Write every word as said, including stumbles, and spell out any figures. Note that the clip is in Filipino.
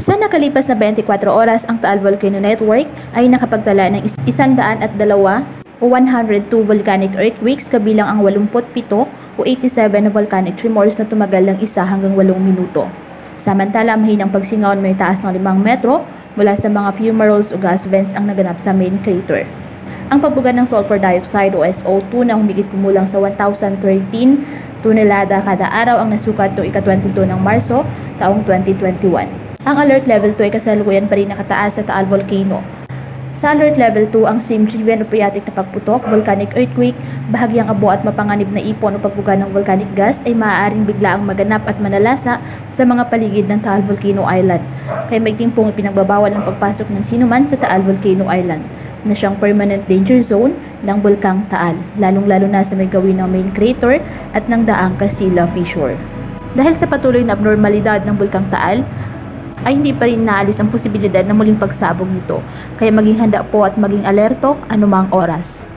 Sa nakalipas na twenty-four oras, ang Taal Volcano Network ay nakapagtala ng one hundred two o one hundred two volcanic earthquakes kabilang ang eighty-seven o eighty-seven na volcanic tremors na tumagal ng isa hanggang walong minuto. Samantala, mahinang pagsingaw may taas ng limang metro mula sa mga fumaroles o gas vents ang naganap sa main crater. Ang pagbuga ng sulfur dioxide o S O two na humigit kumulang sa one thousand thirteen tonelada kada araw ang nasukat noong ika-twenty-two ng Marso taong twenty twenty-one. Ang Alert Level two ay kasalukuyan pa rin nakataas sa Taal Volcano. Sa Alert Level two, ang stream-driven o phreatic na pagputok, volcanic earthquake, bahagyang abo at mapanganib na ipon o pagbuga ng volcanic gas ay maaaring biglaang maganap at manalasa sa mga paligid ng Taal Volcano Island. Kaya maigting pong ipinagbabawal ang pagpasok ng sinuman sa Taal Volcano Island na siyang permanent danger zone ng Bulkang Taal, lalong-lalo na sa may gawin ng main crater at ng daang Casilla Fissure. Dahil sa patuloy na abnormalidad ng Bulkang Taal, ay hindi pa rin naalis ang posibilidad na muling pagsabog nito, kaya maging handa po at maging alerto anumang oras.